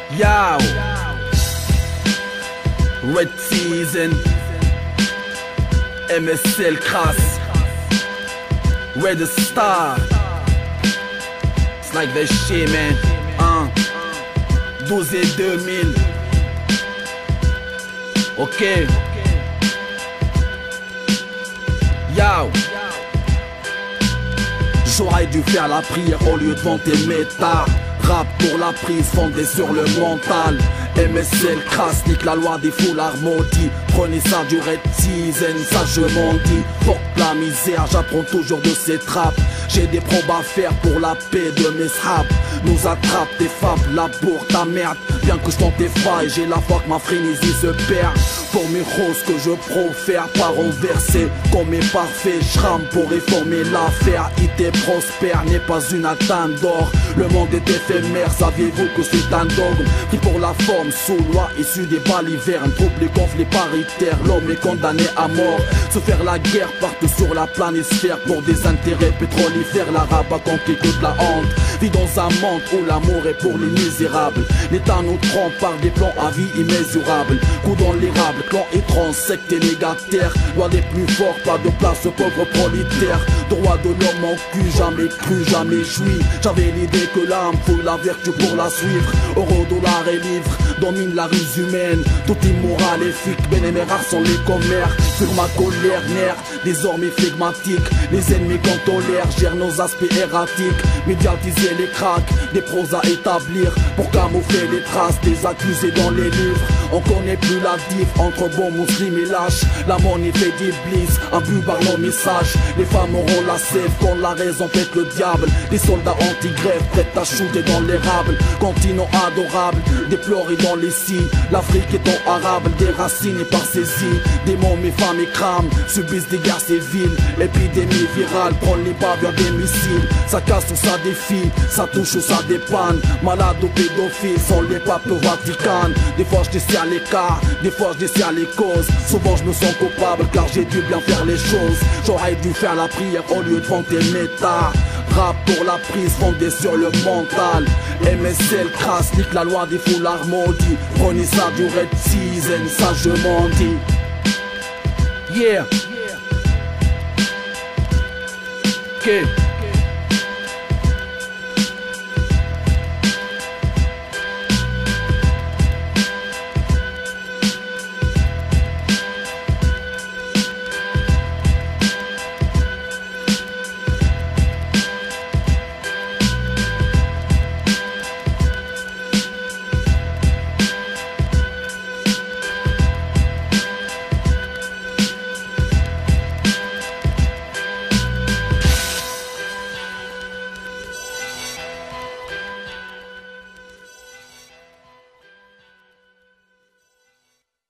Yo, Red Season, MSL Crass, Red Star. It's like that shit, man. 12 et 2000. Ok. Yo. J'aurais dû faire la prière au lieu de vanter méta. Rap pour la prise fondée sur le mental. MSL Crass nique la loi des foulards maudits. Prenez ça du Red Season, ça je m'en dis. Porte la misère, j'apprends toujours de ces trappes. J'ai des probes à faire pour la paix de mes raps. Nous attrape tes fables, la bourre ta merde. Bien que je tente tes failles, j'ai la foi que ma frénésie se perd. Pour mes roses que je profère, pas renversé comme mes parfaits. J'rame pour réformer l'affaire. IT prospère n'est pas une atteinte d'or. Le monde est éphémère, saviez-vous que c'est un dogme pris pour la forme sous loi issue des balivernes. Troubles et conflits paritaires, l'homme est condamné à mort. Se faire la guerre partout sur la planisphère pour des intérêts pétrolifères. L'arabe a conquis toute la honte. Vit dans un monde où l'amour est pour les misérables. L'État nous trompe par des plans à vie immesurables. Coup dans l'érable, clan étrange, secte et légataire. Loi des plus forts, pas de place aux pauvres prolétaires. Droit de l'homme en cul, jamais cru, jamais joui. J'avais l'idée que l'âme fouille la vertu pour la suivre. Euro, dollar et livre domine la ruse humaine. Tout immoral et fic, ben et mes rares sont les commères. Sur ma colère, nerf, désormais flegmatique. Les ennemis qu'on tolère gèrent nos aspects erratiques. Médiatiser les cracks, des pros à établir pour camoufler les traces des accusés dans les livres. On connaît plus la diff entre bons musulmans et lâches. La monnaie fait d'iblis, imbu par nos messages. Les femmes auront la sève quand la raison pète le diable. Des soldats anti-grève prêts à shooter dans l'érable. Continent adorable, déploré dans les scies. L'Afrique est en arabe, déracinée par ses îles. Démons, mes femmes et crament, subissent des guerres civiles. Épidémie virale, prendre les bavures des missiles. Ça casse ou ça défie, ça touche ou ça dépanne. Malade ou pédophile, sont les papes au Vatican. Des fois je desserre l'écart, des fois je desserre les causes. Souvent je me sens coupable car j'ai dû bien faire les choses. J'aurais dû faire la prière au lieu de vanter méta. Rap pour la prise fondée sur le mental. MSL Crass nique la loi des foulards maudits. Prenez ça du Red Season, ça je m'en dis. Yeah. Ok.